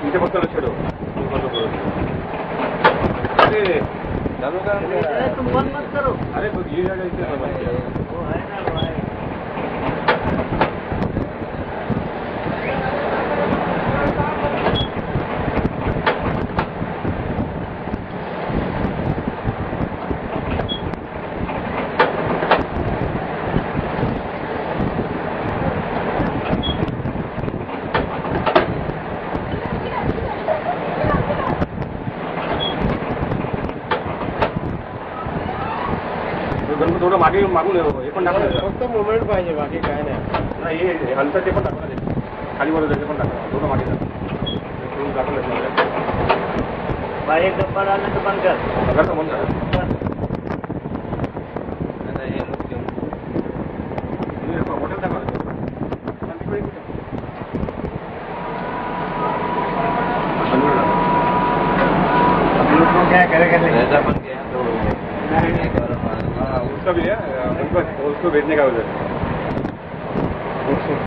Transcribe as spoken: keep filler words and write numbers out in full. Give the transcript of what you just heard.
इथे फक्त लक्ष ठेव. अरे चालू का? तुम बंद मत करो. अरे बघ ये जगह इथे समस्या वो है ना वो है. थोडं मागे मागून हे पण टाकलं फक्त मुवमेंट पाहिजे, बाकी काय नाही. नाही हे हलतं ते पण टाकलं खाली वर ते पण टाकलं थोडं मागे टाकलं टाकलं भाई एक डब्बा डालने तो बंद कर. अगर बंद करा हॉटेल टाकलं क्या करेगा ऐसा बन गया तो उसका भी है उसको भेजने का उधर